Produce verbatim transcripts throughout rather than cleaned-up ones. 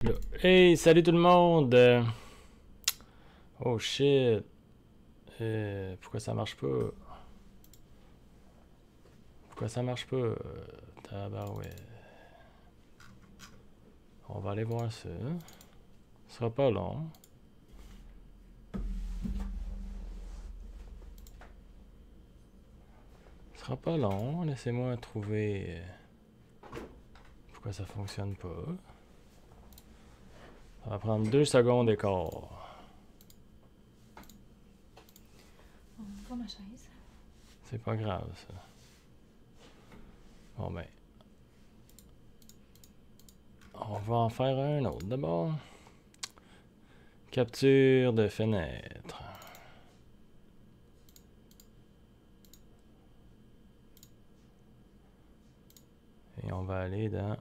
Là. Hey, salut tout le monde! Euh, Oh shit! Euh, pourquoi ça marche pas? Pourquoi ça marche pas? Euh, Tabarouette. On va aller voir ça. Ce sera pas long. Ce sera pas long. Laissez-moi trouver euh, pourquoi ça fonctionne pas. Ça va prendre deux secondes et quart. On voit ma chaise. C'est pas grave ça. Bon ben. On va en faire un autre d'abord. Capture de fenêtre. Et on va aller dans...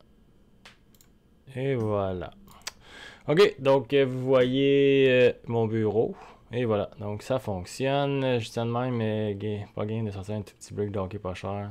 Et voilà. Ok, donc euh, vous voyez euh, mon bureau. Et voilà, donc ça fonctionne. Je tiens de même, mais euh, pas gain de sortir un tout petit brick d'hockey pas cher.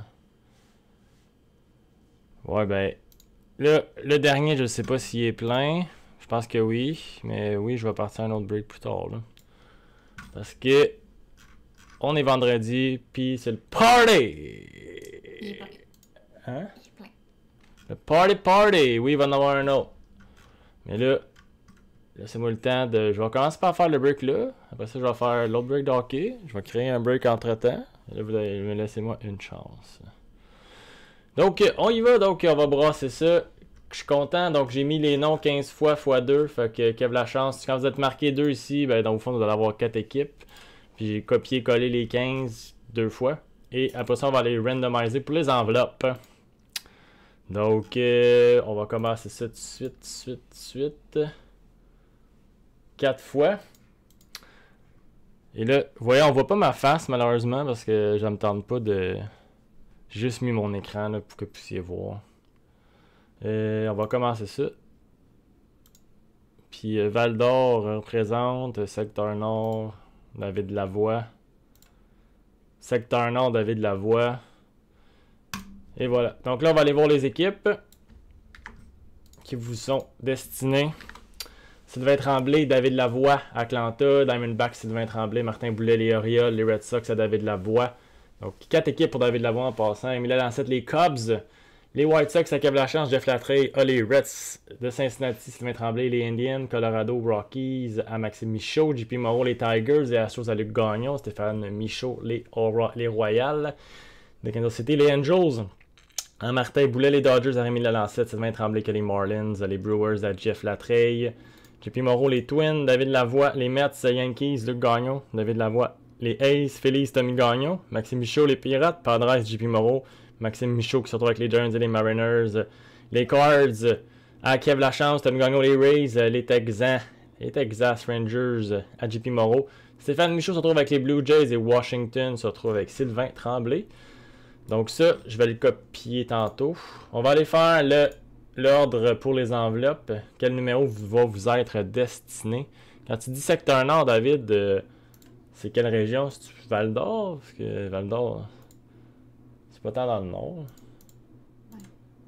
Ouais, ben... Là, le dernier, je sais pas s'il est plein. Je pense que oui. Mais oui, je vais partir un autre break plus tard. Là. Parce que... On est vendredi, puis c'est le party! Il est plein. Hein? Il est plein. Le party party! Oui, il va en avoir un autre. Mais là... Laissez-moi le temps de... Je vais commencer par faire le break là. Après ça, je vais faire l'autre break d'hockey. Je vais créer un break entre-temps. Là, vous allez me laisser moi une chance. Donc, on y va. Donc, on va brasser ça. Je suis content. Donc, j'ai mis les noms quinze fois fois deux. Fait que, Kev la chance. Quand vous êtes marqué deux ici, ben, dans le fond, vous allez avoir quatre équipes. Puis, j'ai copié-collé les quinze deux fois. Et après ça, on va aller randomiser pour les enveloppes. Donc, euh, on va commencer ça tout de suite, tout de suite, tout de suite. quatre fois. Et là, vous voyez, on voit pas ma face malheureusement parce que je me tente pas de... J'ai juste mis mon écran là, pour que vous puissiez voir. Euh, on va commencer ça. Puis euh, Val d'Or représente euh, Secteur Nord, David Lavoie. Secteur Nord, David Lavoie. Et voilà. Donc là, on va aller voir les équipes qui vous sont destinées. Sylvain Tremblay, David Lavoie, Atlanta, Diamondbacks, Sylvain Tremblay, Martin Boulet, les Orioles, les Red Sox à David Lavoie. Donc, quatre équipes pour David Lavoie en passant. Émile Lancette, les Cubs, les White Sox à Kev Lachance, Jeff Latreille, a les Reds de Cincinnati, Sylvain Tremblay, les Indians, Colorado, Rockies à Maxime Michaud, J P Moreau, les Tigers, et Astros à Luc Gagnon, Stéphane Michaud, les, Aura, les Royals de Kansas City, les Angels. À Martin Boulet, les Dodgers à Rémi Lalancette, Sylvain Tremblay, que les Marlins, les Brewers à Jeff Latreille. J P Moreau, les Twins, David Lavoie, les Mets, Yankees, Luc Gagnon, David Lavoie, les Aces, Phillies, Tommy Gagnon, Maxime Michaud, les Pirates, Padres, J P Moreau, Maxime Michaud qui se retrouve avec les Giants et les Mariners, les Cards, à Kev Lachance, Tommy Gagnon, les Rays, les Texans, les Texas Rangers, à J P Moreau, Stéphane Michaud se retrouve avec les Blue Jays et Washington se retrouve avec Sylvain Tremblay. Donc ça, je vais le copier tantôt. On va aller faire le... L'ordre pour les enveloppes, quel numéro va vous être destiné? Quand tu dis secteur nord, David, euh, c'est quelle région? C'est-tu Val d'Or? Parce que Val d'Or, c'est pas tant dans le nord. Ouais.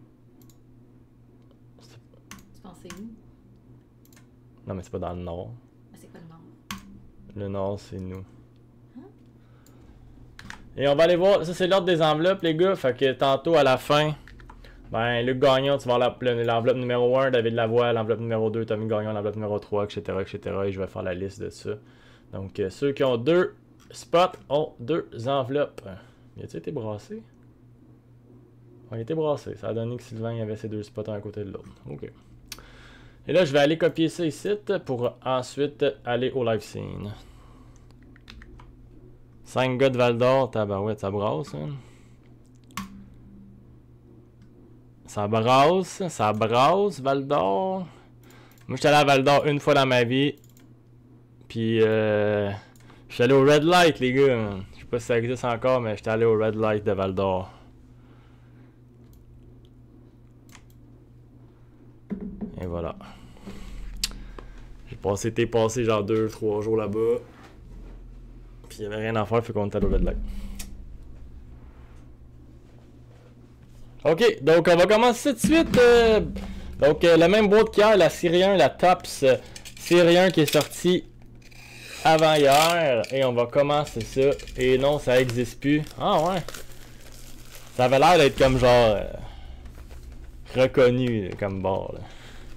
Tu penses c'est où? Non, mais c'est pas dans le nord. Mais c'est quoi le nord? Le nord, c'est nous. Hein? Et on va aller voir, ça c'est l'ordre des enveloppes, les gars. Fait que tantôt, à la fin... Ben, Luc Gagnon, tu vas avoir l'enveloppe numéro un, David Lavoie, l'enveloppe numéro deux, Tommy Gagnon, l'enveloppe numéro trois, et cetera, et cetera. Et je vais faire la liste de ça. Donc, euh, ceux qui ont deux spots ont deux enveloppes. Il a-t-il été brassé? Il a été brassé. Ça a donné que Sylvain avait ses deux spots un à côté de l'autre. OK. Et là, je vais aller copier ça ici pour ensuite aller au live scene. cinq gars de Val d'Or, tabarouette, ça brasse, hein? Ça brasse, ça brasse, Val d'Or. Moi, j'étais allé à Val d'Or une fois dans ma vie. Puis, euh, j'étais allé au Red Light, les gars. Je sais pas si ça existe encore, mais j'étais allé au Red Light de Val d'Or. Et voilà. J'ai passé, été passé genre deux trois jours là-bas. Puis, il n'y avait rien à faire, fait qu'on était allé au Red Light. Ok, donc on va commencer tout de suite. Euh, Donc, euh, la même boîte qu'hier, la Syrien, la Tops euh, Syrien qui est sortie avant hier. Et on va commencer ça. Et non, ça n'existe plus. Ah ouais. Ça avait l'air d'être comme genre... Euh, reconnu comme bord. Là.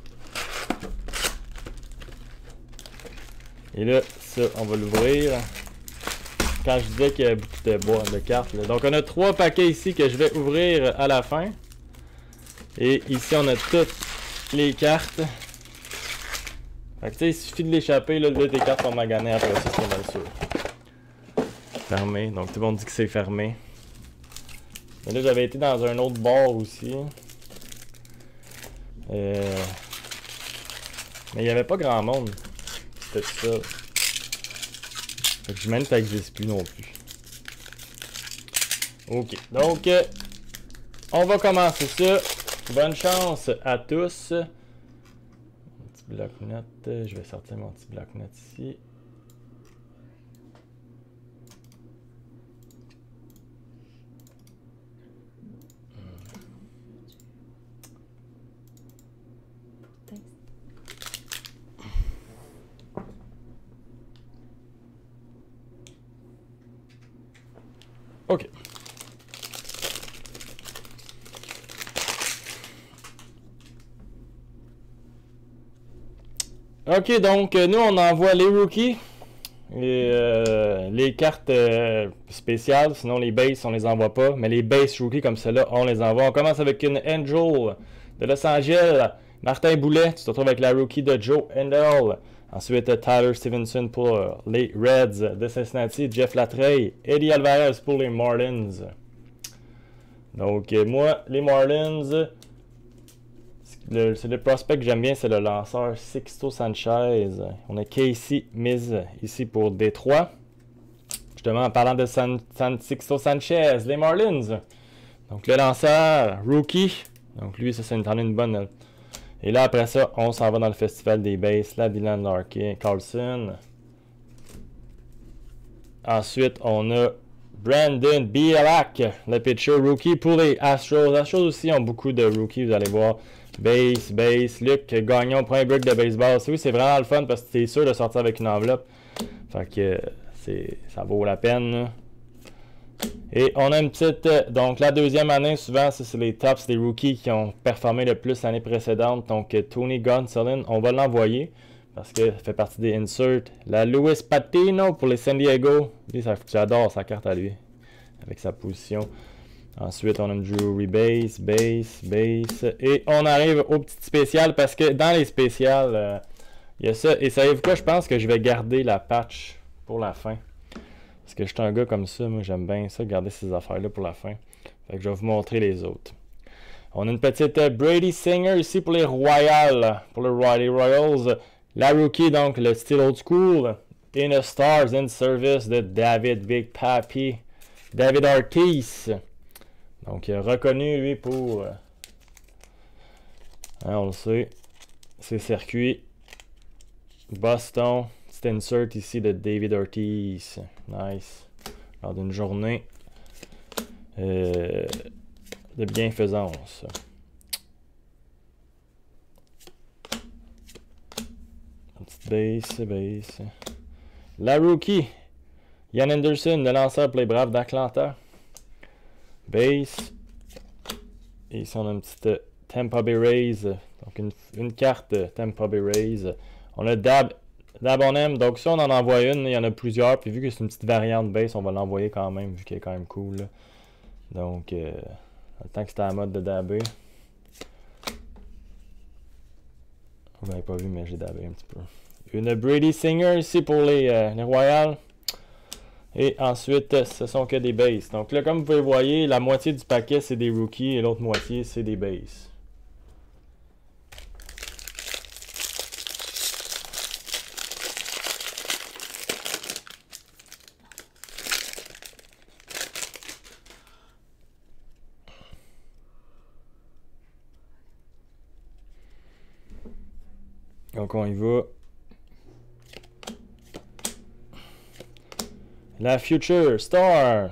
Et là, ça, on va l'ouvrir. Quand je disais qu'il y a beaucoup de boîtes de cartes. Là. Donc, on a trois paquets ici que je vais ouvrir à la fin. Et ici, on a toutes les cartes. Fait que tu sais, il suffit de l'échapper. Là, là, tes cartes vont maganer après ça, c'est mal sûr. Fermé. Donc, tout le monde dit que c'est fermé. Mais là, j'avais été dans un autre bar aussi. Euh... Mais il n'y avait pas grand monde. C'était ça. Fait que j'imagine que ça n'existe plus non plus. Ok. Donc, euh, on va commencer ça. Bonne chance à tous. Un petit bloc-notes. Je vais sortir mon petit bloc-notes ici. Ok. Ok, donc nous on envoie les rookies et euh, les cartes euh, spéciales, sinon les bases on les envoie pas, mais les bases rookies comme celle-là on les envoie. On commence avec une Angel de Los Angeles, Martin Boulet, tu te retrouves avec la rookie de Joe Handel. Ensuite, Tyler Stevenson pour euh, les Reds de Cincinnati, Jeff Latreille, Eddie Alvarez pour les Marlins. Donc, euh, moi, les Marlins, c'est le prospect que j'aime bien, c'est le lanceur Sixto Sanchez. On a Casey Miz ici pour Détroit. Justement, en parlant de San, San Sixto Sanchez, les Marlins. Donc, le lanceur, rookie. Donc, lui, ça, c'est une, une bonne... Et là, après ça, on s'en va dans le festival des bases. Là, Dylan Larkin, Carlson. Ensuite, on a Brandon Bielak, le pitcher rookie pour les Astros. Les Astros aussi ont beaucoup de rookies, vous allez voir. Base, base, Luc Gagnon, premier break de baseball. Oui, c'est vraiment le fun parce que t'es sûr de sortir avec une enveloppe. Fait que c'est, ça vaut la peine. Là. Et on a une petite... Donc, la deuxième année, souvent, c'est les tops des rookies qui ont performé le plus l'année précédente. Donc, Tony Gonsolin, on va l'envoyer parce que ça fait partie des inserts. La Luis Patino pour les San Diego. Lui, j'adore sa carte à lui avec sa position. Ensuite, on a Drury base, base, base. Et on arrive au petit spécial parce que dans les spéciales, euh, il y a ça. Et savez-vous quoi? Je pense que je vais garder la patch pour la fin. Parce que je suis un gars comme ça, moi j'aime bien ça, garder ces affaires-là pour la fin. Fait que je vais vous montrer les autres. On a une petite Brady Singer ici pour les Royals. Pour les Royals. La rookie, donc le style old school. In a Stars in Service de David Big Papi. David Ortiz. Donc reconnu lui pour... Hein, on le sait. Ses circuits. Boston. Petit insert ici de David Ortiz. Nice. Lors d'une journée euh, de bienfaisance. Une petite base, base. La rookie. Ian Anderson, le lanceur pour les Braves d'Atlanta. Base. Et ici on a une petite Tampa Bay Rays. Donc une, une carte Tampa Bay Rays. On a Dab. D'abonnem, donc si on en envoie une, il y en a plusieurs, puis vu que c'est une petite variante base, on va l'envoyer quand même, vu qu'elle est quand même cool. Là. Donc, euh, le temps que c'était à la mode de dabber. Vous n'avez pas vu, mais j'ai dabbé un petit peu. Une Brady Singer ici pour les, euh, les Royals. Et ensuite, ce sont que des bases. Donc là, comme vous pouvez voir, la moitié du paquet, c'est des rookies, et l'autre moitié, c'est des bases. Donc on y va. La Future Star.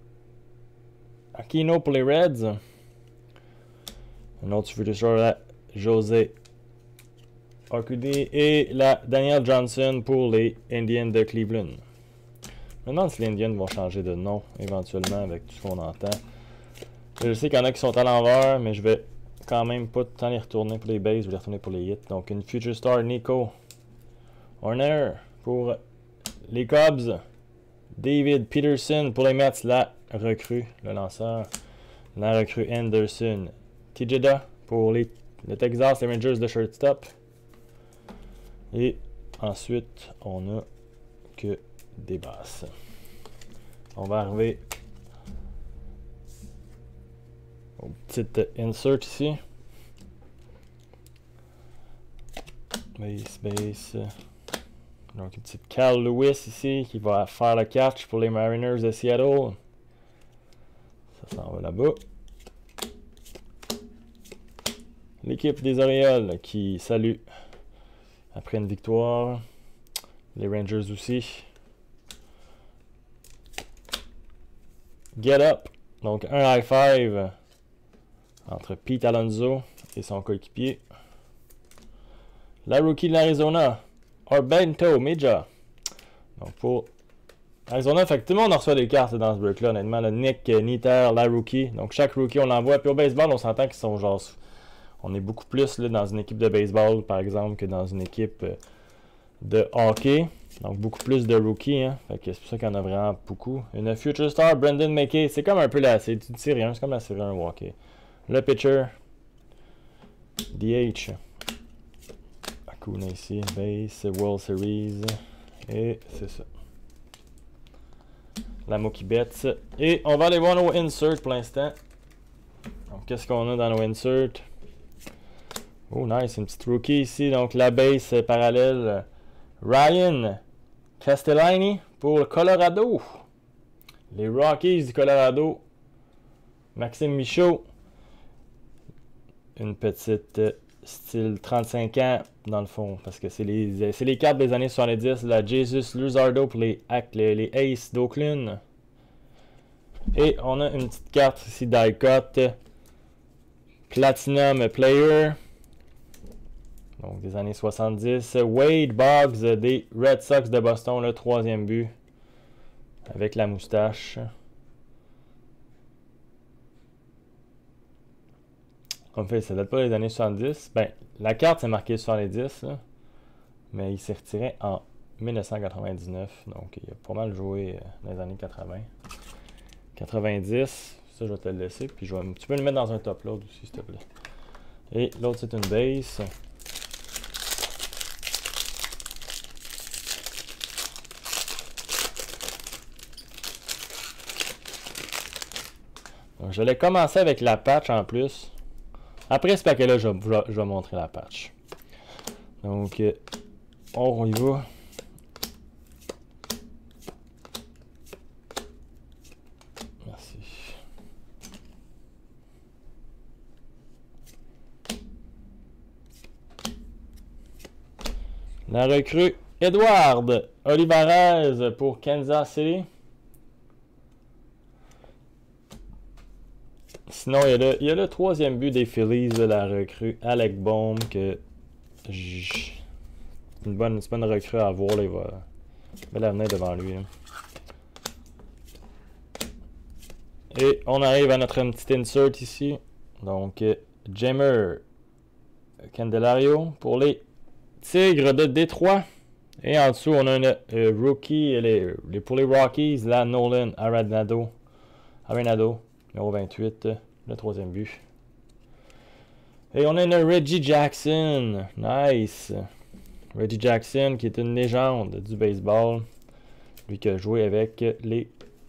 Aquino pour les Reds. Un autre Future Star. La José Arcudi et la Daniel Johnson pour les Indians de Cleveland. Je me demande si les Indians vont changer de nom éventuellement avec tout ce qu'on entend. Je sais qu'il y en a qui sont à l'envers, mais je vais quand même pas tant les retourner pour les bases, je vais les retourner pour les hits. Donc une Future Star Nico Horner pour les Cubs. David Peterson pour les Mets, la recrue, le lanceur. La recrue Anderson. Tejeda pour les, le Texas, les Rangers de shortstop. Et ensuite, on a que des basses. On va arriver au petit insert ici. Base, base. Donc, une petite Cal Lewis ici qui va faire le catch pour les Mariners de Seattle. Ça s'en va là-bas. L'équipe des Orioles qui salue après une victoire. Les Rangers aussi. Get up. Donc, un high five entre Pete Alonso et son coéquipier. La rookie de l'Arizona. Orbento Meja. Donc pour Arizona, fait que tout le monde reçoit des cartes dans ce break-là, honnêtement. Le Nick, Nitter, la rookie. Donc chaque rookie, on l'envoie. Puis au baseball, on s'entend qu'ils sont genre. On est beaucoup plus là, dans une équipe de baseball, par exemple, que dans une équipe de hockey. Donc beaucoup plus de rookies. Hein. Fait que c'est pour ça qu'il y en a vraiment beaucoup. Une Future Star, Brendan McKay. C'est comme un peu la. C'est une série un, c'est comme la série un hockey. Le pitcher. D H. Acuna ici, base, World Series, et c'est ça. La Mookie Betts. Et on va aller voir nos inserts pour l'instant. Donc, qu'est-ce qu'on a dans nos inserts? Oh, nice, une petite rookie ici. Donc, la base parallèle. Ryan Castellani pour le Colorado. Les Rockies du Colorado. Maxime Michaud. Une petite style trente-cinq ans, dans le fond, parce que c'est les, c'est les cartes des années soixante-dix. La Jesus Luzardo pour les, les, les Aces d'Oakland. Et on a une petite carte ici die-cut. Platinum Player. Donc des années soixante-dix. Wade Boggs des Red Sox de Boston, le troisième but. Avec la moustache. En fait, ça date pas des années soixante-dix. Ben, la carte, c'est marqué soixante-dix, là, mais il s'est retiré en mille neuf cent quatre-vingt-dix-neuf. Donc, il a pas mal joué dans les années quatre-vingts. quatre-vingt-dix, ça, je vais te le laisser. Puis, je vais, tu peux le mettre dans un top load aussi, s'il te plaît. Et l'autre, c'est une base. Donc, je l'ai commencé avec la patch en plus. Après ce paquet-là, je, je, je vais montrer la patch. Donc, euh, on y va. Merci. La recrue Edward Olivares pour Kansas City. Sinon, il y, a le, il y a le troisième but des Phillies de la recrue Alec Bohm, que c'est une bonne, une bonne recrue à voir. Là, il va il va l'avenir devant lui. Là. Et on arrive à notre petit insert ici. Donc, Jamer Candelario pour les Tigres de Détroit. Et en dessous, on a un euh, rookie les, les, pour les Rockies, la Nolan Arenado. Arenado. Numéro vingt-huit, le troisième but. Et on a une Reggie Jackson. Nice. Reggie Jackson, qui est une légende du baseball. Lui qui a joué avec les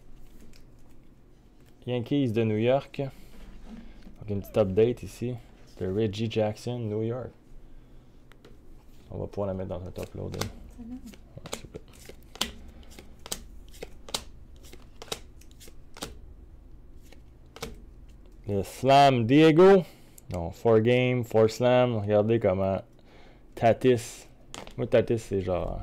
Yankees de New York. Donc une petite update ici de Reggie Jackson, New York. On va pouvoir la mettre dans un top load. Ouais, super. Le Slam Diego. Donc, four game, four slam. Regardez comment Tatis. Moi, Tatis, c'est genre.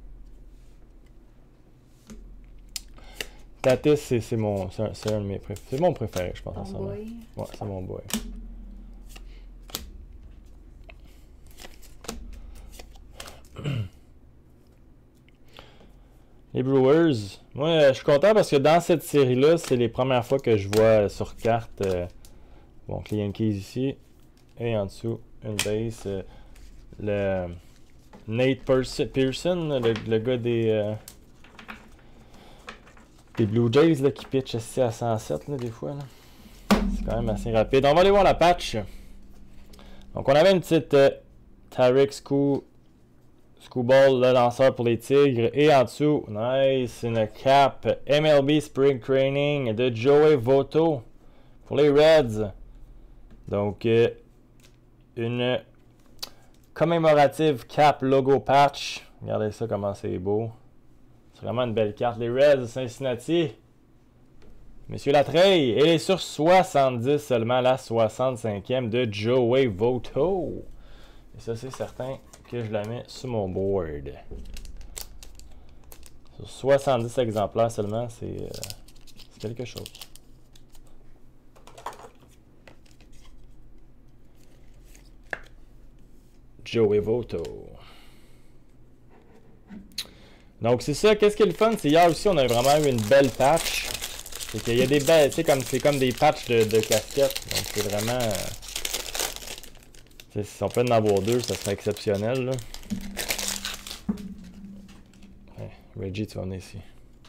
Tatis, c'est mon. C'est un, un de mes préférés. C'est mon préféré, je pense. Ton en ce moment. boy. Ouais, c'est mon boy. Les Brewers. Moi, je suis content parce que dans cette série-là, c'est les premières fois que je vois sur carte. Euh, bon, les Yankees ici. Et en dessous, une base. Euh, le Nate Pearson, le, le gars des, euh, des Blue Jays là, qui pitch ici à cent sept là, des fois. C'est quand même assez rapide. On va aller voir la patch. Donc, on avait une petite euh, Tarek Skoo, Skubal, le lanceur pour les Tigres. Et en dessous, nice, une cap M L B Spring Training de Joey Votto pour les Reds. Donc, euh, une commémorative cap logo patch. Regardez ça, comment c'est beau. C'est vraiment une belle carte. Les Reds de Cincinnati. Monsieur Latreille. Elle est sur soixante-dix seulement, la soixante-cinquième de Joey Votto. Et ça, c'est certain que je la mets sur mon board. Sur soixante-dix exemplaires seulement, c'est euh, quelque chose. Joey Votto. Donc c'est ça, qu'est-ce qui est le fun? C'est hier aussi, on a vraiment eu une belle patch. C'est qu'il y a des belles, tu sais, comme, c'est comme des patchs de, de casquettes. Donc c'est vraiment... Euh, si on peut en avoir deux, ça serait exceptionnel. Là. Ouais, Reggie, tu vas venir ici.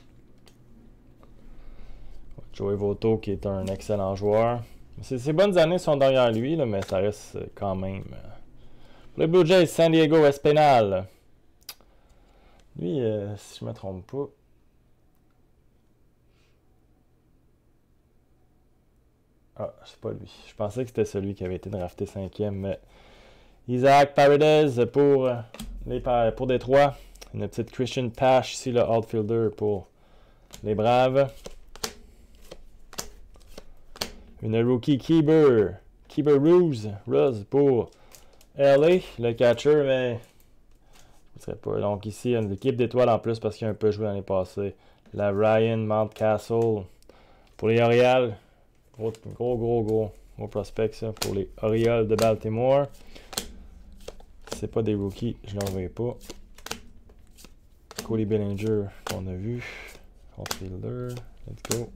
Joey Votto qui est un excellent joueur. Ses bonnes années sont derrière lui, là, mais ça reste quand même... Euh, pour les Blue Jays, San Diego Espinal. Lui, euh, si je me trompe pas. Ah, c'est pas lui. Je pensais que c'était celui qui avait été drafté cinquième. Mais Isaac Paredes pour, les, pour Détroit. Une petite Christian Pash ici, le outfielder pour les Braves. Une rookie Keeper. Keeper Ruse. Rose pour L A, le catcher, mais je serait pas. Donc ici, une équipe d'étoiles en plus parce qu'il a un peu joué l'année passée. La Ryan Mountcastle pour les Orioles. Gros, gros, gros, gros, gros prospect ça pour les Orioles de Baltimore. Si c'est pas des rookies, je n'en veux pas. Cody Bellinger qu'on a vu. Outfielder. Let's go.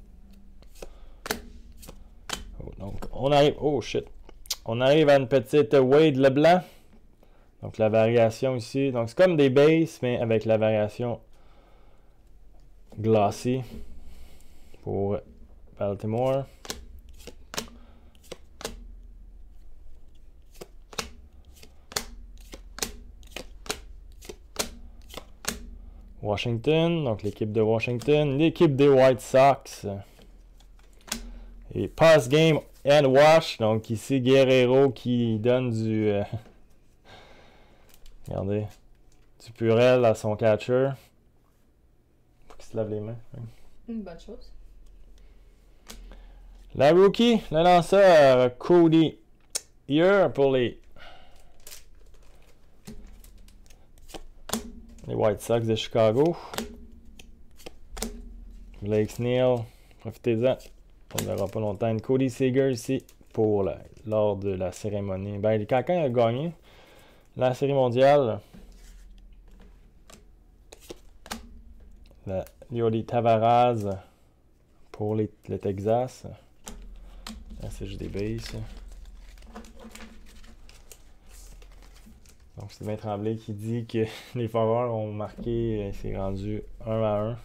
Oh, donc on arrive. Oh shit. On arrive à une petite Wade Leblanc. Donc la variation ici. Donc c'est comme des bases, mais avec la variation glossy pour Baltimore. Washington, donc l'équipe de Washington, l'équipe des White Sox. Et pass game and wash. Donc ici Guerrero qui donne du euh, regardez du purel à son catcher. Faut qu'il se lave les mains. Oui. Une bonne chose. La rookie, le lanceur Cody Here pour les les White Sox de Chicago. Blake Snell, profitez-en. On ne verra pas longtemps. Une Cody Seager ici pour la, lors de la cérémonie. Ben, quand il a gagné la série mondiale, la Leody Taveras pour les, le Texas. Là, c'est juste des bases. Donc, c'est bien Tremblay qui dit que les Foreurs ont marqué, c'est rendu un à un.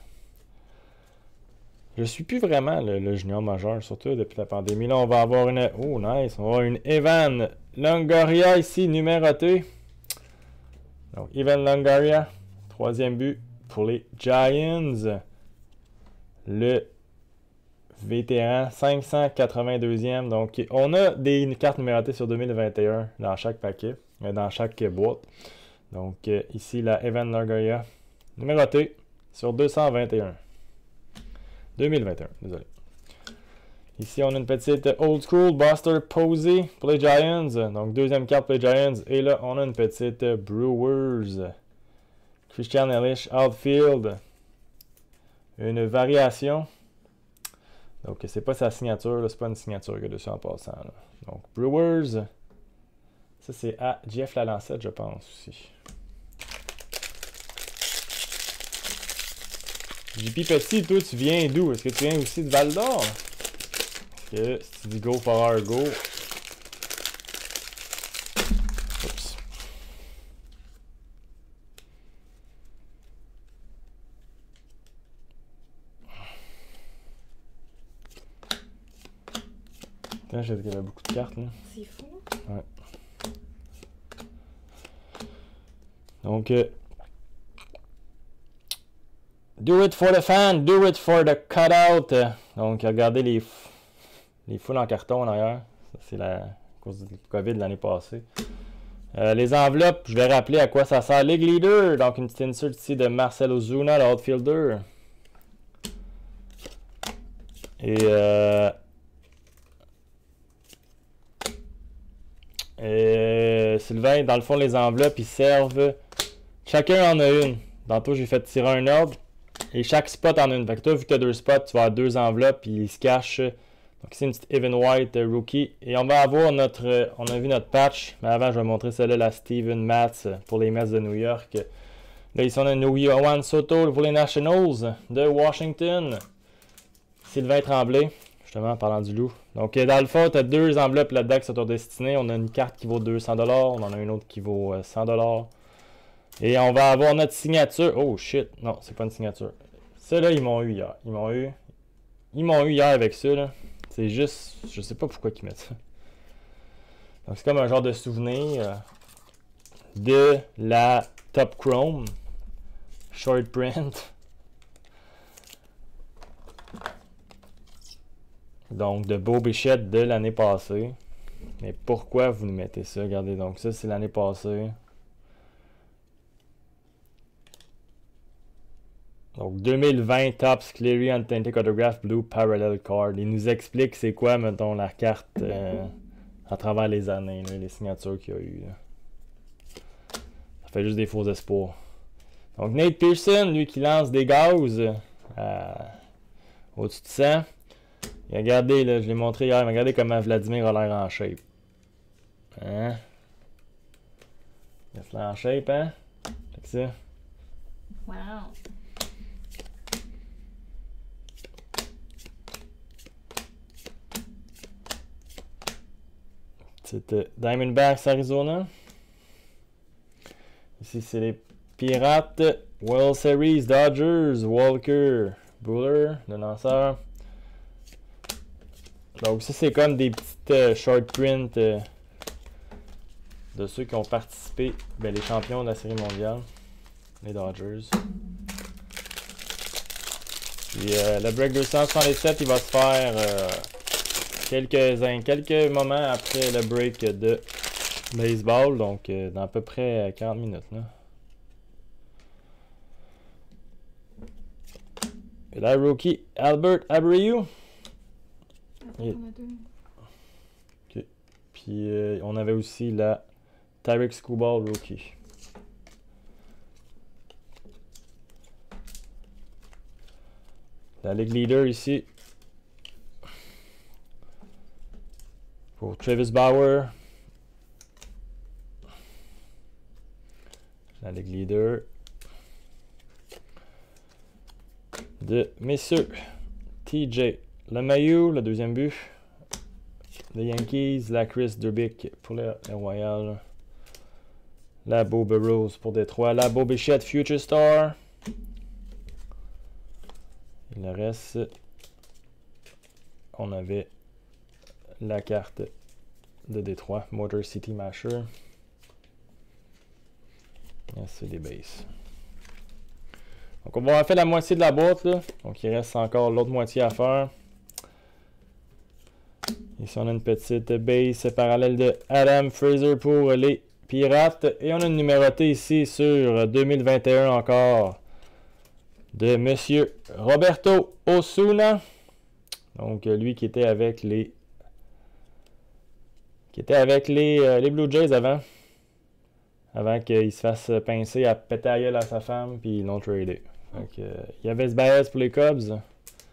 Je suis plus vraiment le, le junior majeur, surtout depuis la pandémie. Là, on va avoir une... Oh, nice! On va avoir une Evan Longoria ici, numérotée. Donc, Evan Longoria, troisième but pour les Giants. Le vétéran, cinq cent quatre-vingt-deuxième. Donc, on a des cartes numérotées sur deux mille vingt et un dans chaque paquet, dans chaque boîte. Donc, ici, la Evan Longoria, numérotée sur deux cent vingt et un. deux mille vingt et un, désolé. Ici, on a une petite Old School Buster Posey pour les Giants. Donc, deuxième carte pour les Giants. Et là, on a une petite Brewers. Christian Yelich, Outfield. Une variation. Donc, c'est pas sa signature. C'est pas une signature qu'il y a dessus en passant. Là. Donc, Brewers. Ça, c'est à Jeff Lalancette, je pense aussi. J P Petit, toi, tu viens d'où? Est-ce que tu viens aussi de Val d'Or? Ok, si tu dis go for our go. Oups. Putain, j'ai dit qu'il y avait beaucoup de cartes, là. C'est fou. Ouais. Donc, euh, do it for the fan, do it for the cutout. Donc, regardez les, les foules en carton en arrière. C'est la à cause du COVID l'année passée. Euh, les enveloppes, je vais rappeler à quoi ça sert. League Leader, donc une petite insert ici de Marcel Ozuna, le outfielder. Et, euh, et Sylvain, dans le fond, les enveloppes, ils servent. Chacun en a une. Tantôt, j'ai fait tirer un ordre. Et chaque spot en a une. Fait que toi, vu que tu as deux spots, tu vas avoir deux enveloppes, puis ils se cachent. Donc ici, une petite Evan White euh, rookie. Et on va avoir notre... Euh, on a vu notre patch. Mais avant, je vais montrer celle-là, la Steven Matz pour les Mets de New York. Là, ici, on a Juan Soto pour les Nationals de Washington. Sylvain Tremblay, justement, en parlant du loup. Donc, dans le fond, tu as deux enveloppes là-dedans qui sont destinées. On a une carte qui vaut deux cents dollars. On en a une autre qui vaut euh, cent dollars. Et on va avoir notre signature. Oh shit, non, c'est pas une signature. Ça là, ils m'ont eu hier. Ils m'ont eu. Ils m'ont eu hier avec ça là. C'est juste. Je sais pas pourquoi ils mettent ça. Donc c'est comme un genre de souvenir euh, de la Top Chrome. Short print. Donc de Bo Bichette de l'année passée. Mais pourquoi vous nous mettez ça? Regardez, donc ça c'est l'année passée. Donc deux mille vingt Topps Cleary Authentic Autograph Blue Parallel Card. Il nous explique c'est quoi, mettons, la carte euh, à travers les années, là, les signatures qu'il y a eu. Là. Ça fait juste des faux espoirs. Donc Nate Pearson, lui qui lance des gaz euh, au-dessus de cent. Et regardez, là, je l'ai montré hier, mais regardez comment Vladimir a l'air en shape. Hein? Il a l'air en shape, hein? Fait que ça. Wow. C'était Diamondbacks Arizona. Ici, c'est les Pirates. World Series Dodgers. Walker Buehler, le lanceur. Donc, ça, c'est comme des petites euh, short prints euh, de ceux qui ont participé. Ben, les champions de la Série mondiale. Les Dodgers. Puis, euh, le break deux cent soixante-dix-sept, il va se faire... Euh, Quelques, quelques moments après le break de baseball, donc euh, dans à peu près quarante minutes. Là. Et là, rookie Albert Abreu. Et... Okay. Puis euh, on avait aussi la Tarik Skubal rookie. La Ligue Leader ici. Pour Travis Bauer. La Ligue Leader. De messieurs. T J LeMahieu, le deuxième but. Les Yankees. La Chris Dubic pour les, les Royals. La Beau Burrows pour Détroit. La Bo Bichette Future Star. Et le reste, on avait la carte de Détroit, Motor City Masher. C'est des bases. Donc on va avoir fait la moitié de la boîte là. Donc il reste encore l'autre moitié à faire. Ici on a une petite base parallèle de Adam Fraser pour les Pirates. Et on a une numérotée ici sur deux mille vingt et un encore de Monsieur Roberto Osuna. Donc lui qui était avec les qui était avec les, euh, les Blue Jays avant. Avant qu'il se fasse pincer à péter à gueule à sa femme, puis ils l'ont tradé. Donc, euh, il y avait ce Baez pour les Cubs.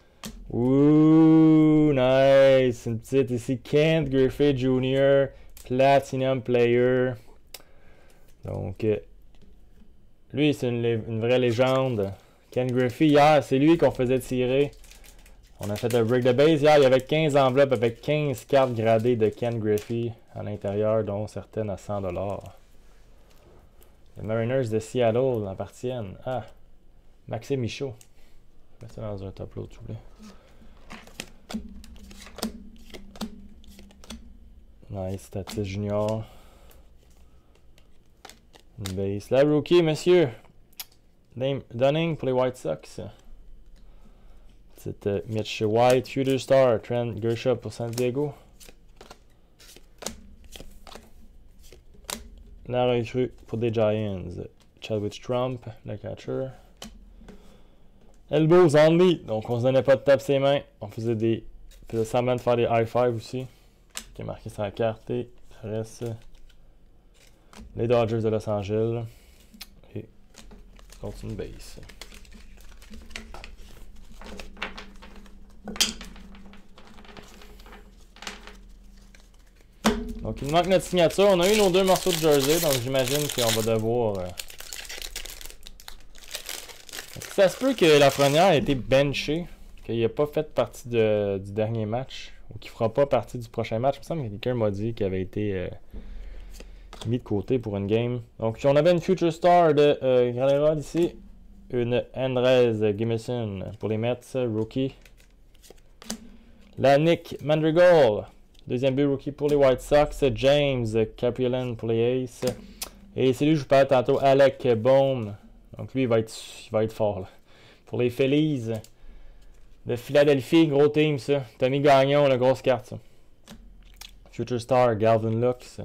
Ouh, nice! Une petite ici, Kent Griffey junior Platinum Player. Donc, euh, lui, c'est une, une vraie légende. Ken Griffey hier, c'est lui qu'on faisait tirer. On a fait un break de base hier. Il y avait quinze enveloppes avec quinze cartes gradées de Ken Griffey à l'intérieur, dont certaines à cent dollars. Les Mariners de Seattle appartiennent à Maxime Michaud. Mets ça dans un top load, s'il vous plaît. Nice, Tatis Junior. Une base. La rookie, monsieur. Dame Dunning pour les White Sox. C'était Mitch White, Future Star, Trent Gersha pour San Diego. La recrue pour des Giants. Chadwick Trump, le catcher. Elbows on me. Donc on se donnait pas de tape ses mains. On faisait des. On faisait semblant de faire des high five aussi. Qui est marqué sur la carte. Et ça reste les Dodgers de Los Angeles. Et continue base. Donc il nous manque notre signature. On a eu nos deux morceaux de jersey. Donc j'imagine qu'on va devoir. Euh... Ça se peut que la première ait été benchée. Qu'il n'ait pas fait partie de, du dernier match. Ou qu'il ne fera pas partie du prochain match. Il me semble que quelqu'un m'a dit qu'il avait été euh, mis de côté pour une game. Donc on avait une Future Star de euh, Granderod ici. Une Andrés Gimmison pour les Mets, rookie. La Nick Madrigal. Deuxième but rookie pour les White Sox. James Caprielin pour les Aces. Et c'est lui que je vous parlais tantôt, Alec Bohm. Donc lui, il va être, il va être fort. Là. Pour les Phillies de Philadelphie, gros team ça. Tommy Gagnon, la grosse carte ça. Future Star, Galvin Lux.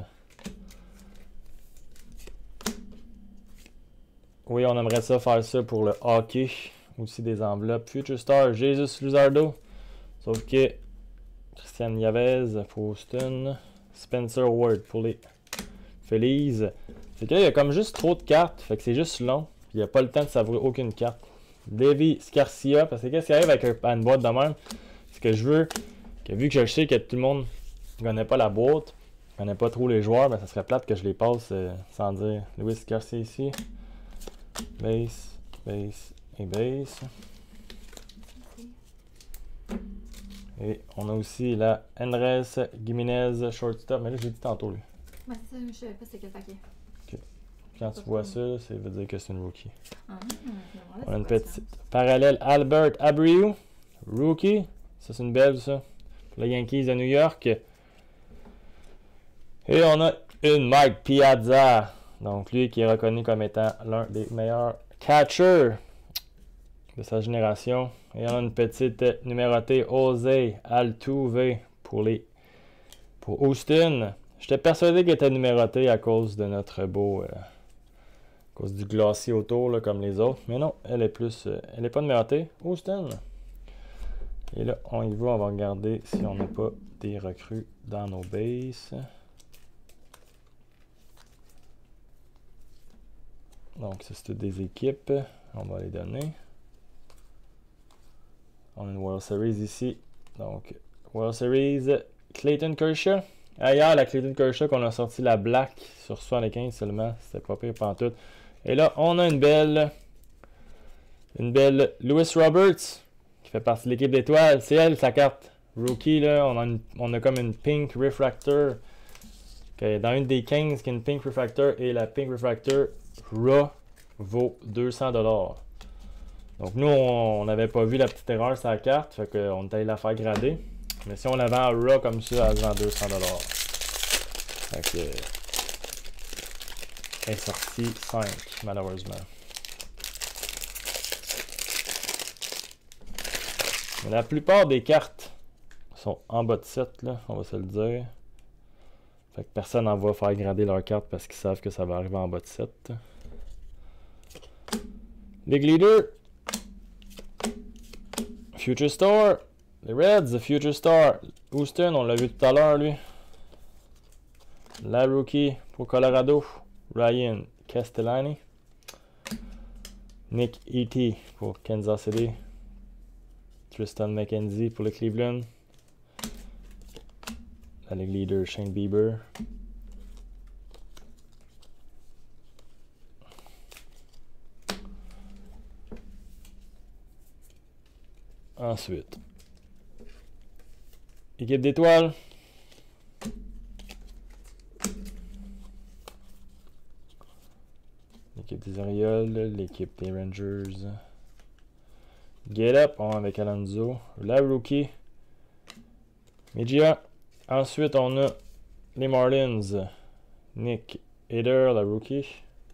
Oui, on aimerait ça faire ça pour le hockey. Aussi des enveloppes. Future Star, Jesus Luzardo. Sauf que Christian Yavez pour Houston. Spencer Ward pour les Phillies. C'est que là, il y a comme juste trop de cartes. Fait que c'est juste long. Puis il n'y a pas le temps de savourer aucune carte. Davy Scarcia. Parce que qu'est-ce qui arrive avec un, une boîte de même? C'est que je veux que vu que je sais que tout le monde ne connaît pas la boîte, ne connaît pas trop les joueurs, ben ça serait plate que je les passe euh, sans dire. Louis Scarcia ici. Base, base et base. Et on a aussi la Andrés Giménez shortstop. Mais là, j'ai dit tantôt lui. Ouais, c'est ça, je savais pas c'était quel paquet. Ok. Quand tu vois ça, ça veut dire que c'est une rookie. Ah, voilà, on a une petite parallèle Albert Abreu, rookie. Ça, c'est une belle, ça. Pour les Yankees de New York. Et on a une Mike Piazza. Donc, lui qui est reconnu comme étant l'un des meilleurs catchers de sa génération. Et on a une petite numérotée José Altuve pour les pour Houston. J'étais persuadé qu'elle était numérotée à cause de notre beau... Euh, à cause du glacier autour, là, comme les autres. Mais non, elle est plus... Euh, elle n'est pas numérotée. Houston. Et là, on y va. On va regarder si on n'a pas des recrues dans nos bases. Donc, ça, c'est toutes des équipes. On va les donner. On a une World Series ici. Donc, World Series, Clayton Kershaw. Ailleurs, la Clayton Kershaw qu'on a sorti la Black sur soixante-quinze seulement. C'était pas pire pantoute. Et là, on a une belle... Une belle Lewis Roberts qui fait partie de l'équipe d'étoiles. C'est elle, sa carte rookie. Là. On, a une, on a comme une Pink Refractor. Okay, dans une des quinze qui est une Pink Refractor. Et la Pink Refractor Raw vaut deux cents dollars. Donc nous, on n'avait pas vu la petite erreur sur la carte, fait qu'on est allé la faire grader. Mais si on la vend en raw comme ça, elle se vend deux cents dollars. Fait que... Elle est sortie cinq, malheureusement. Mais la plupart des cartes sont en bas de sept, là, on va se le dire. Fait que personne n'en va faire grader leur carte parce qu'ils savent que ça va arriver en bas de sept. Les leaders. Future Star, les Reds, Future Star, Houston, on l'a vu tout à l'heure lui. La rookie pour Colorado, Ryan Castellani. Nick E T pour Kansas City. Tristan McKenzie pour le Cleveland. La Ligue Leader, Shane Bieber. Ensuite, équipe d'étoiles. L'équipe des Orioles, l'équipe des Rangers. Get Up, on avec Alonso. La rookie. Media. Ensuite, on a les Marlins. Nick Eder, la rookie.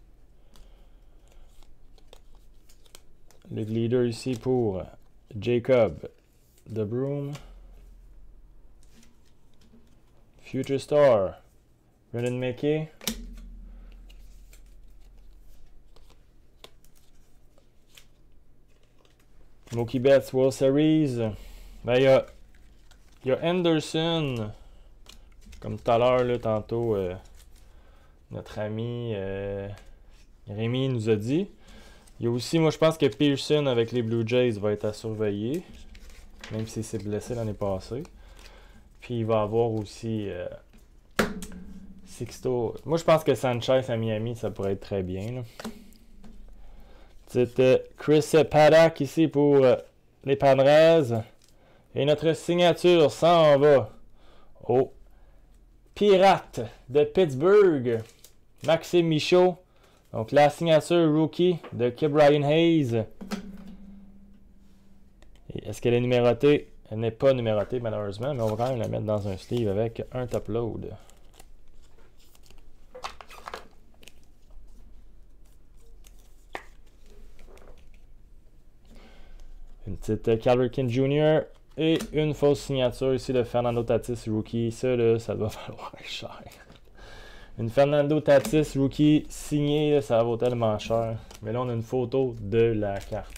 Le leader ici pour Jacob DeBroom. Future Star. Brendan McKay. Mookie Betts World Series. Ben, il y a, y a Anderson. Comme tout à l'heure, là, tantôt, euh, notre ami euh, Rémi nous a dit. Il y a aussi, moi, je pense que Pearson avec les Blue Jays va être à surveiller. Même s'il s'est blessé l'année passée. Puis il va avoir aussi euh, Sixto. Moi, je pense que Sanchez à Miami, ça pourrait être très bien, là. C'était Chris Paddock ici pour euh, les Padres. Et notre signature s'en va au Pirate de Pittsburgh, Maxime Michaud. Donc la signature rookie de Ke'Bryan Hayes. Est-ce qu'elle est numérotée? Elle n'est pas numérotée malheureusement, mais on va quand même la mettre dans un sleeve avec un top load. Une petite Cal Ripken junior et une fausse signature ici de Fernando Tatis rookie. Ça, là, ça doit valoir cher. Une Fernando Tatis rookie signée, là, ça vaut tellement cher. Mais là, on a une photo de la carte.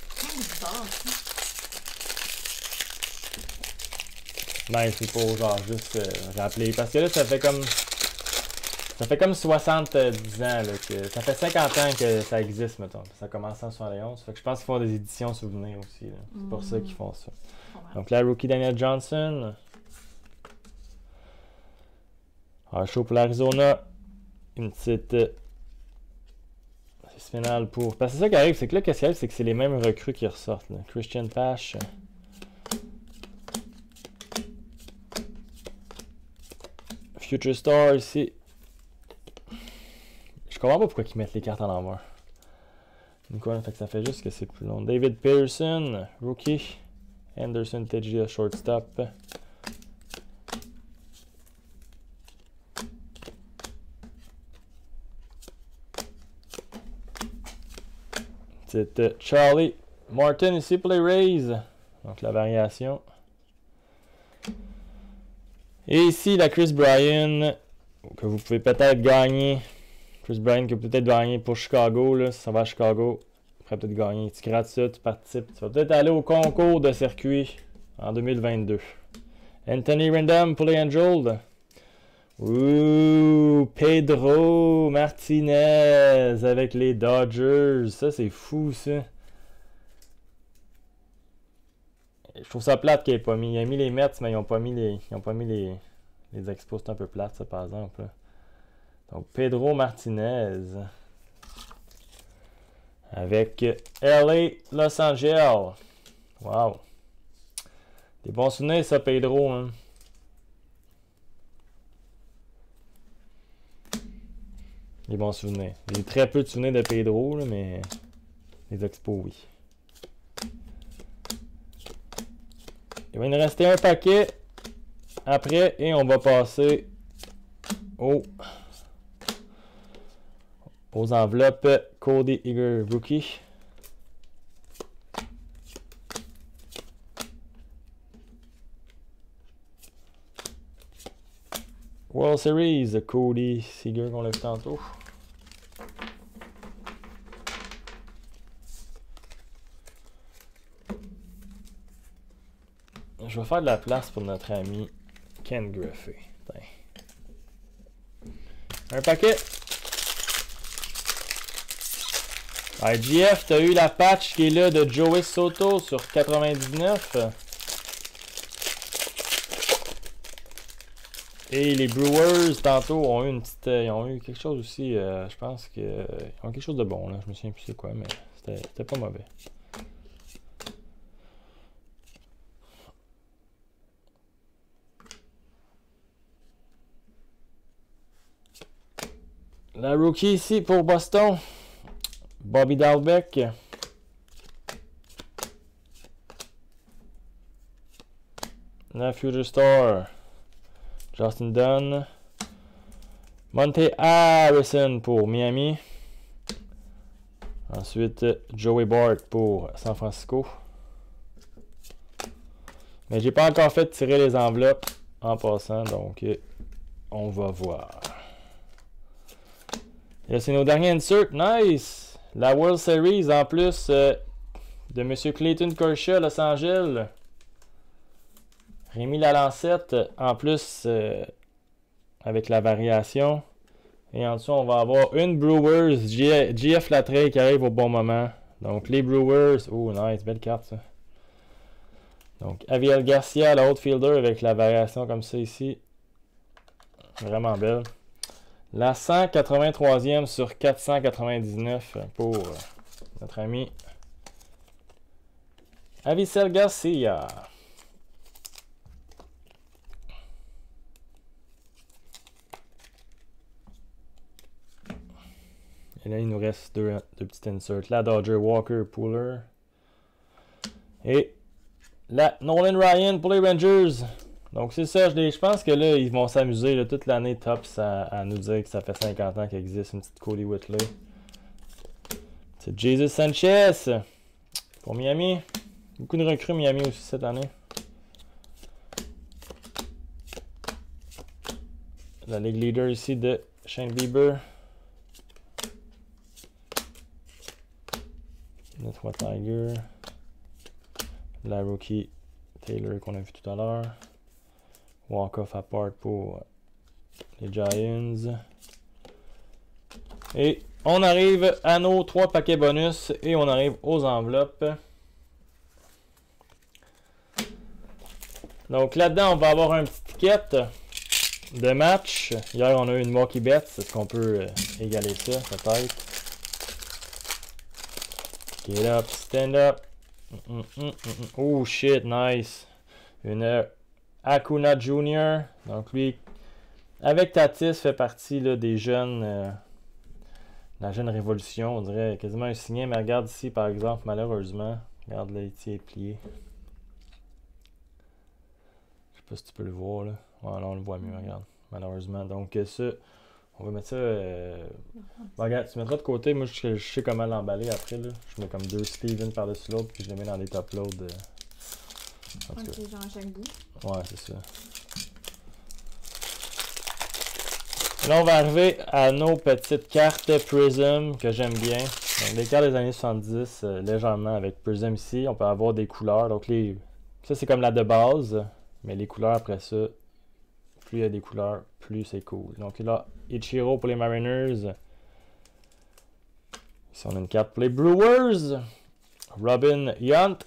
Ben, c'est pour genre juste euh, rappeler. Parce que là, ça fait comme. Ça fait comme soixante-dix ans, là, que ça fait cinquante ans que ça existe, mettons. Ça commence en soixante et onze. Fait que je pense qu'ils font des éditions souvenirs aussi. C'est mmh. pour ça qu'ils font ça. Ouais. Donc la rookie Daniel Johnson. Un show pour l'Arizona. Une petite euh, finale pour. Parce que c'est ça qui arrive, c'est que là, qu'est-ce qui arrive, c'est que c'est les mêmes recrues qui ressortent. Là. Christian Pache. Future Star ici. Je comprends pas pourquoi ils mettent les cartes à l'envers. Quoi, fait que ça fait juste que c'est plus long. David Pearson, rookie. Anderson Tejia, shortstop. C'est Charlie Martin ici pour les Rays. Donc la variation. Et ici la Chris Bryan, que vous pouvez peut-être gagner. Chris Bryan qui peut peut-être gagner pour Chicago. Là, si ça va à Chicago, il pourrait peut-être gagner. Tu grattes ça, tu participes. Tu vas peut-être aller au concours de circuit en deux mille vingt-deux. Anthony Rendon pour les Angels. Ouh, Pedro Martinez avec les Dodgers. Ça, c'est fou, ça. Je trouve ça plate qu'il ait pas mis. Il a mis les Mets, mais ils n'ont pas mis les. Ils ont pas mis les. Les Expos, c'est un peu plate, ça, par exemple. Là. Donc, Pedro Martinez. Avec L A Los Angeles. Wow. Des bons souvenirs, ça, Pedro. Hein. Des bons souvenirs. J'ai très peu de souvenirs de Pedro, là, mais les Expos, oui. Il va nous rester un paquet après et on va passer au, aux enveloppes Cody Eager Rookie. World Series, Cody Seager qu'on l'a vu tantôt. Je vais faire de la place pour notre ami Ken Griffey. Un paquet. I G F, tu as eu la patch qui est là de Joey Soto sur quatre-vingt-dix-neuf. Et les Brewers, tantôt, ont eu une petite. Ils ont eu quelque chose aussi. Euh, je pense qu'ils euh, ont quelque chose de bon. Là. Je me souviens plus c'est quoi, mais c'était pas mauvais. La rookie ici pour Boston. Bobby Dalbec. La Future Star. Justin Dunn. Monte Harrison pour Miami. Ensuite, Joey Bart pour San Francisco. Mais j'ai pas encore fait tirer les enveloppes en passant, donc on va voir. Et là, c'est nos derniers inserts. Nice! La World Series en plus euh, de M. Clayton Kershaw, Los Angeles. Rémi Lalancette en plus euh, avec la variation. Et en dessous, on va avoir une Brewers, J F Latreille qui arrive au bon moment. Donc les Brewers, oh nice, belle carte ça. Donc Aviel Garcia, la outfielder avec la variation comme ça ici. Vraiment belle. La cent quatre-vingt-troisième sur quatre cent quatre-vingt-dix-neuf pour euh, notre ami Aviel Garcia. Et là, il nous reste deux, deux petits inserts. La Dodger Walker Pooler. Et la Nolan Ryan pour les Rangers. Donc c'est ça, je, je pense que là, ils vont s'amuser toute l'année Tops à, à nous dire que ça fait cinquante ans qu'il existe une petite Cody Whitley. C'est Jesus Sanchez pour Miami. Beaucoup de recrues Miami aussi cette année. La Ligue Leader ici de Shane Bieber. Notre Tiger. La rookie Taylor qu'on a vu tout à l'heure. Walk-off à part pour les Giants. Et on arrive à nos trois paquets bonus et on arrive aux enveloppes. Donc là-dedans, on va avoir un petit ticket de match. Hier, on a eu une Mocky Bet. Est-ce qu'on peut euh, égaler ça, peut-être? Get up, stand up. Mm, mm, mm, mm. Oh shit, nice. Une euh, Acuna Junior Donc lui, avec Tatis, fait partie là, des jeunes, euh, la jeune révolution. On dirait quasiment un signé. Mais regarde ici, par exemple, malheureusement. Regarde là, ici, il est plié. Je sais pas si tu peux le voir là. Ouais, là, on le voit mieux, regarde. Malheureusement. Donc ça, on va mettre ça. Euh... Bon, regarde, tu mettras de côté. Moi, je, je sais comment l'emballer après. Là. Je mets comme deux sleeves, une par-dessus l'autre, puis je les mets dans des top loads. Euh... Ok, genre à chaque bout. Ouais, c'est ça. Là, on va arriver à nos petites cartes Prism que j'aime bien. Donc, les cartes des années soixante-dix, euh, légèrement avec Prism ici. On peut avoir des couleurs. Donc, les... ça, c'est comme la de base. Mais les couleurs après ça, plus il y a des couleurs, plus c'est cool. Donc là, Ichiro pour les Mariners. Ici, on a une carte pour les Brewers. Robin Yount.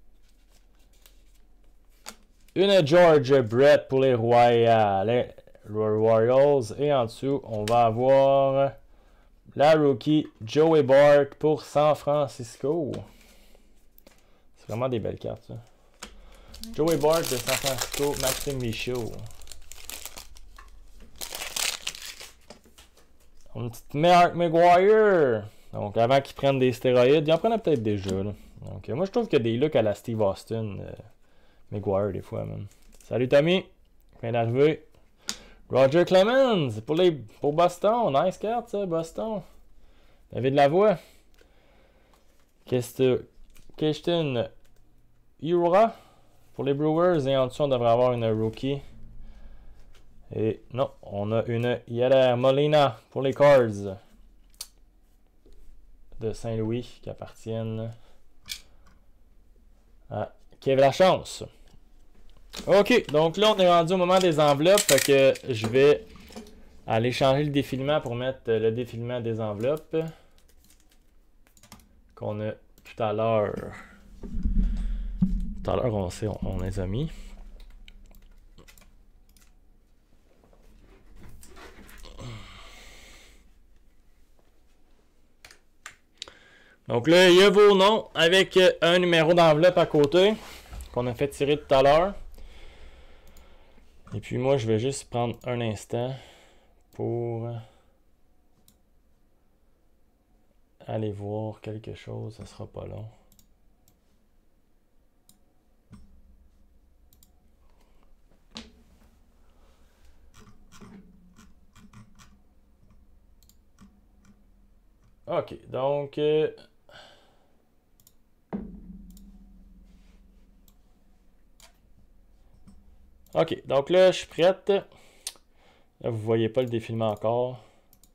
Une George Brett pour les Royals. Les Royals. Et en dessous, on va avoir la rookie Joey Bart pour San Francisco. C'est vraiment des belles cartes, ça. Joey Bart de San Francisco, Maxime Michaud. Une petite Mark McGwire. Donc avant qu'ils prennent des stéroïdes, ils en prenaient peut-être déjà. Là. Donc moi je trouve qu'il y a des looks à la Steve Austin. Euh, McGwire des fois même. Salut Tommy. Viens d'arriver. Roger Clemens pour les pour Boston. Nice carte ça, Boston. David Lavoie. Kirsten Ura. Pour les Brewers, et en dessous, on devrait avoir une rookie. Et non, on a une Yadier Molina pour les Cards de Saint-Louis qui appartiennent à Kev Lachance. Ok, donc là, on est rendu au moment des enveloppes. Fait que je vais aller changer le défilement pour mettre le défilement des enveloppes qu'on a tout à l'heure. Tout à l'heure, on, sait, on, on les a mis. Donc là, il y a vos noms avec un numéro d'enveloppe à côté qu'on a fait tirer tout à l'heure. Et puis moi, je vais juste prendre un instant pour aller voir quelque chose, ça sera pas long. Ok, donc... Euh, ok, donc là, je suis prête. Là, vous voyez pas le défilement encore.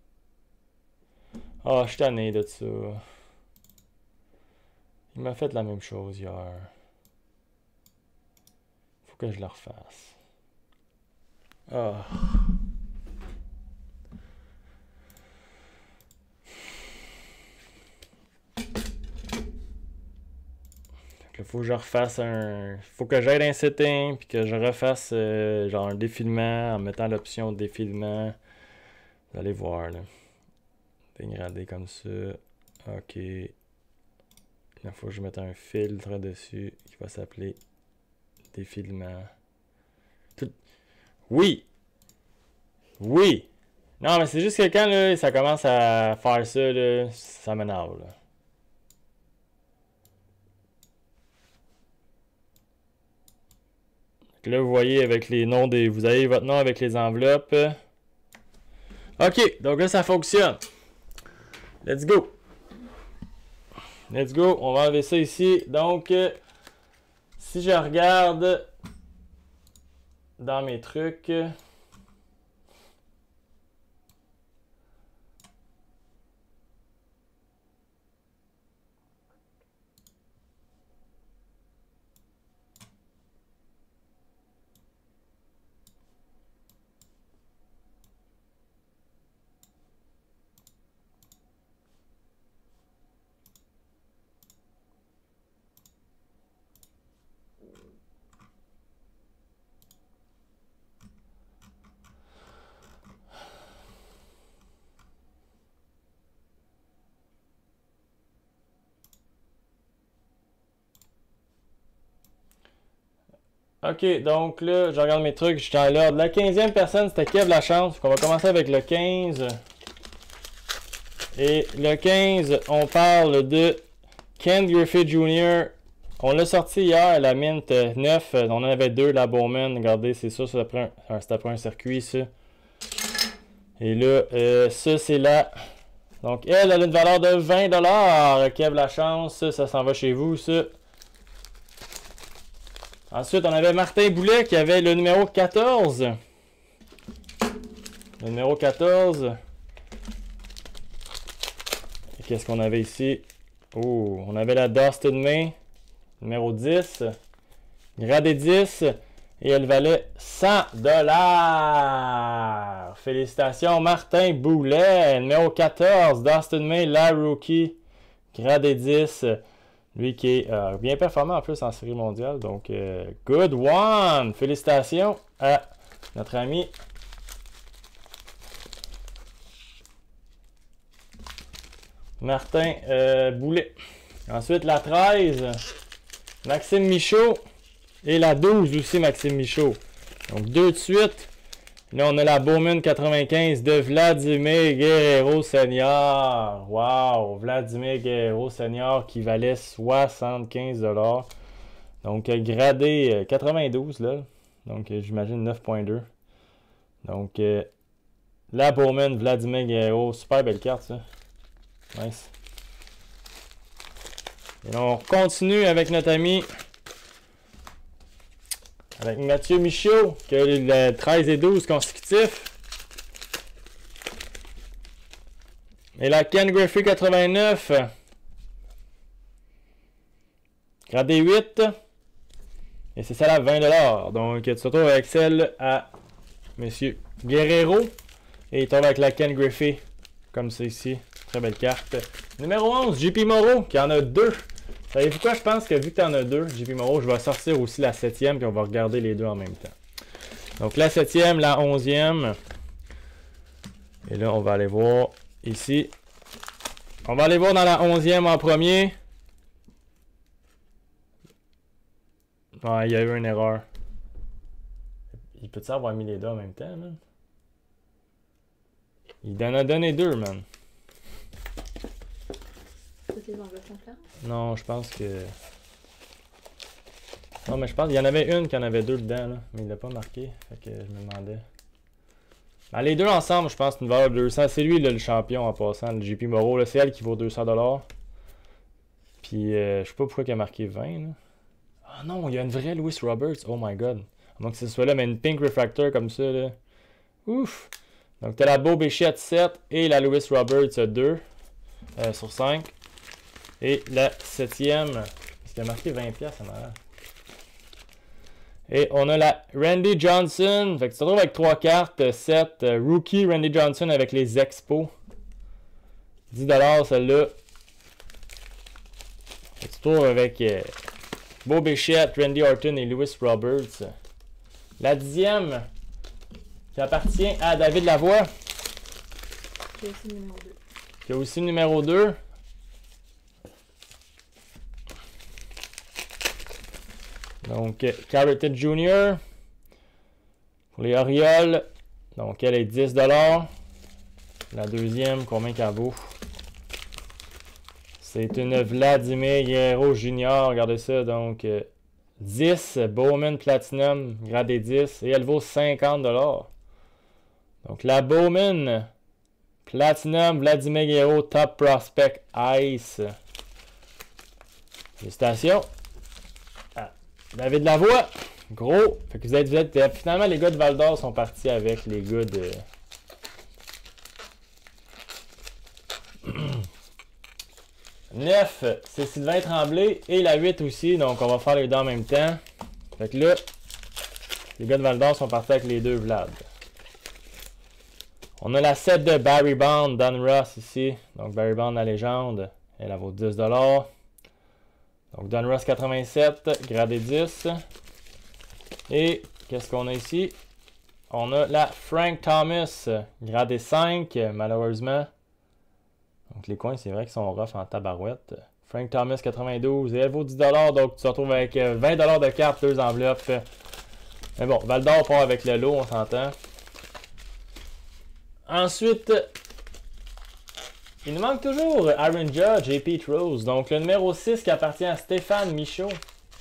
Ah, je suis tanné de ça. Il m'a fait la même chose hier. Faut que je le refasse. Ah. Il faut que je refasse un... Faut que j'aille dans un setting, puis que je refasse euh, genre un défilement en mettant l'option défilement. Vous allez voir, là. Dégradé comme ça. Ok. Il faut que je mette un filtre dessus qui va s'appeler défilement. Tout... Oui! Oui! Non, mais c'est juste que quand là, ça commence à faire ça, là, ça m'énerve, là. Là, vous voyez avec les noms des... Vous avez votre nom avec les enveloppes. Ok, donc là, ça fonctionne. Let's go. Let's go. On va enlever ça ici. Donc, euh, si je regarde dans mes trucs... Ok, donc là, je regarde mes trucs, je suis dans l'ordre. La quinzième personne, c'était Kev Lachance. Donc on va commencer avec le quinze. Et le quinze, on parle de Ken Griffey junior On l'a sorti hier, la Mint neuf. On en avait deux, la Bowman. Regardez, c'est ça, c'est après un, après un circuit, ça. Et là, euh, ça, c'est la... Donc, elle, elle a une valeur de vingt dollars. Kev Lachance, ça, ça s'en va chez vous, ça. Ensuite, on avait Martin Boulet qui avait le numéro quatorze. Le numéro quatorze. Et qu'est-ce qu'on avait ici? Oh, on avait la Dustin May, numéro dix. Gradé dix. Et elle valait cent dollars. Félicitations, Martin Boulet. Numéro quatorze, Dustin May, la rookie. Gradé dix. Lui qui est euh, bien performant en plus en série mondiale. Donc, euh, good one! Félicitations à notre ami Martin euh, Boulet. Ensuite, la treize, Maxime Michaud. Et la douze aussi, Maxime Michaud. Donc, deux de suite. Là, on a la Bowman quatre-vingt-quinze de Vladimir Guerrero Senior. Wow! Vladimir Guerrero Senior qui valait soixante-quinze dollars. Donc, gradé euh, quatre-vingt-douze, là. Donc, euh, j'imagine neuf virgule deux. Donc, euh, la Bowman Vladimir Guerrero. Super belle carte, ça. Nice. Et là, on continue avec notre ami... Avec Mathieu Michaud, qui a le treize et douze consécutifs. Et la Ken Griffey quatre-vingt-neuf. Gradé huit. Et c'est celle à vingt dollars. Donc, tu te retrouves avec celle à M. Guerrero. Et il tombe avec la Ken Griffey. Comme ça ici. Très belle carte. Numéro onze, J P Moreau, qui en a deux. Savez-vous quoi? Je pense que vu que tu en as deux, J P Moreau, je vais sortir aussi la septième, puis on va regarder les deux en même temps. Donc la septième, la onzième. Et là, on va aller voir ici. On va aller voir dans la onzième en premier. Ouais, il y a eu une erreur. Il peut-tu avoir mis les deux en même temps, man? Il en a donné deux, man. tes enveloppes sont pleines? Non, je pense que... Non, mais je pense qu'il y en avait une qui en avait deux dedans, là. Mais il l'a pas marqué. Fait que je me demandais. Ben, les deux ensemble, je pense que c'est une valeur de deux cents. C'est lui là, le champion en passant, le J P Moreau. C'est elle qui vaut deux cents dollars. Puis euh, je sais pas pourquoi il a marqué vingt. Là. Ah non, il y a une vraie Louis Roberts. Oh my god. Donc que ce soit là, mais une Pink Refractor comme ça. Là. Ouf. Donc t'as la Beau Bichette sept et la Louis Roberts deux euh, sur cinq. Et la septième. Parce qu'il a marqué vingt piastres, ça m'a l'air. Et on a la Randy Johnson. Fait que tu te retrouves avec trois cartes. sept. Euh, rookie Randy Johnson avec les Expos. dix dollars celle-là. Tu te retrouves avec euh, Beau Bichette, Randy Orton et Louis Roberts. La dixième qui appartient à David Lavoie. Qui a aussi le numéro deux. Qui a aussi le numéro deux. Donc, Carrot Junior pour les Orioles. Donc, elle est dix dollars. La deuxième, combien qu'elle vaut? C'est une Vladimir Guerrero Junior. Regardez ça. Donc, euh, dix. Bowman Platinum, gradé dix. Et elle vaut cinquante dollars. Donc, la Bowman Platinum Vladimir Guerrero Top Prospect Ice. Félicitations. David Lavoie, gros. Fait que vous êtes, vous êtes, finalement, les gars de Val d'Or sont partis avec les gars de. neuf, c'est Sylvain Tremblay. Et la huit aussi. Donc, on va faire les deux en même temps. Fait que là, les gars de Val d'Or sont partis avec les deux Vlad. On a la sept de Barry Bond, Don Ross ici. Donc, Barry Bond, la légende. Elle, elle vaut dix dollars. Donc, Don Ross quatre-vingt-sept, gradé dix. Et, qu'est-ce qu'on a ici? On a la Frank Thomas, gradé cinq, malheureusement. Donc, les coins, c'est vrai qu'ils sont rough en tabarouette. Frank Thomas quatre-vingt-douze, et elle vaut dix dollars. Donc, tu te retrouves avec vingt dollars de carte, deux enveloppes. Mais bon, Val d'Or part avec le lot, on s'entend. Ensuite, il nous manque toujours Aaron Judge et Pete Rose. Donc, le numéro six qui appartient à Stéphane Michaud.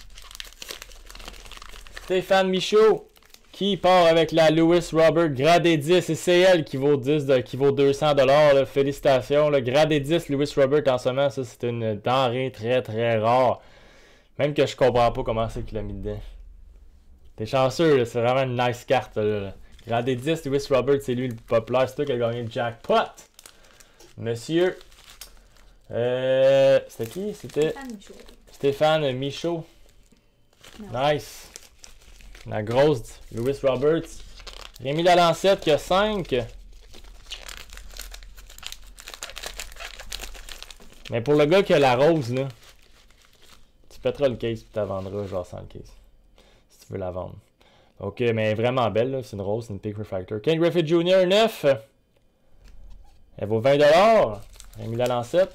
Stéphane Michaud qui part avec la Louis Robert gradé dix. Et c'est elle qui vaut, dix de, qui vaut deux cents dollars. Félicitations. Là. Gradé dix, Louis Robert en ce moment, ça c'est une denrée très très rare. Même que je comprends pas comment c'est qu'il l'a mis dedans. T'es chanceux, c'est vraiment une nice carte. Là, là. Gradé dix, Louis Robert, c'est lui le populaire. C'est toi qui a gagné le jackpot. Monsieur. Euh, C'était qui? C'était Stéphane Michaud. Stéphane Michaud. Non. Nice. La grosse Louis Roberts. Rémi Lalancette qui a cinq. Mais pour le gars qui a la rose, là, tu pèteras le case et tu la vendras genre sans le case. Si tu veux la vendre. Ok, mais vraiment belle, c'est une rose, c'est une Pink Refractor. Ken Griffith Junior neuf. Elle vaut vingt dollars. Rémi Lalancette.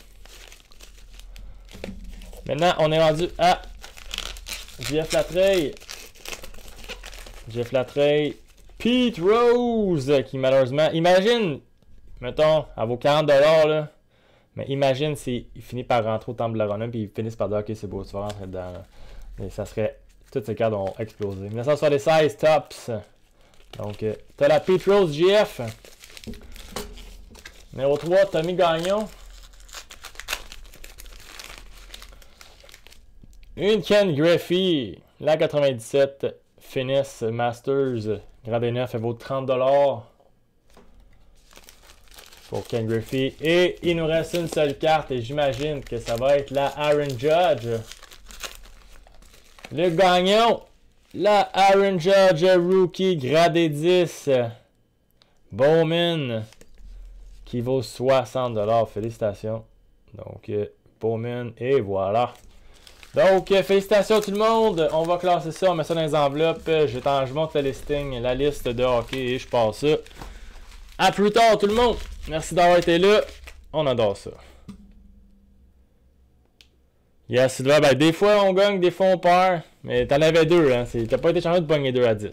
Maintenant, on est rendu à Jeff Latreille. Jeff Latreille. Pete Rose, qui malheureusement... Imagine, mettons, elle vaut quarante dollars, là. Mais imagine s'il finit par rentrer au temple de la Rona, puis ils finissent par dire, ok, c'est beau, tu vas rentrer dedans, là. Mais ça serait... Toutes ces cartes ont explosé. mille neuf cent soixante-seize, Tops. Donc, euh, t'as la Pete Rose G F. Numéro trois, Tommy Gagnon. Une Ken Griffey. La quatre-vingt-dix-sept, Finis Masters. Gradé neuf, elle vaut trente dollars. Pour Ken Griffey. Et il nous reste une seule carte et j'imagine que ça va être la Aaron Judge. Le gagnant, la Aaron Judge Rookie gradé dix. Bowman qui vaut soixante dollars. Félicitations. Donc, euh, Bowman et voilà. Donc, euh, félicitations tout le monde. On va classer ça, on met ça dans les enveloppes. Je, je monte le listing, la liste de hockey et je passe ça. À plus tard tout le monde. Merci d'avoir été là. On adore ça. Yes, Sylvain, ben, des fois on gagne, des fois on perd. Mais t'en avais deux, hein. T'as pas été chanceux de pogner deux à dix.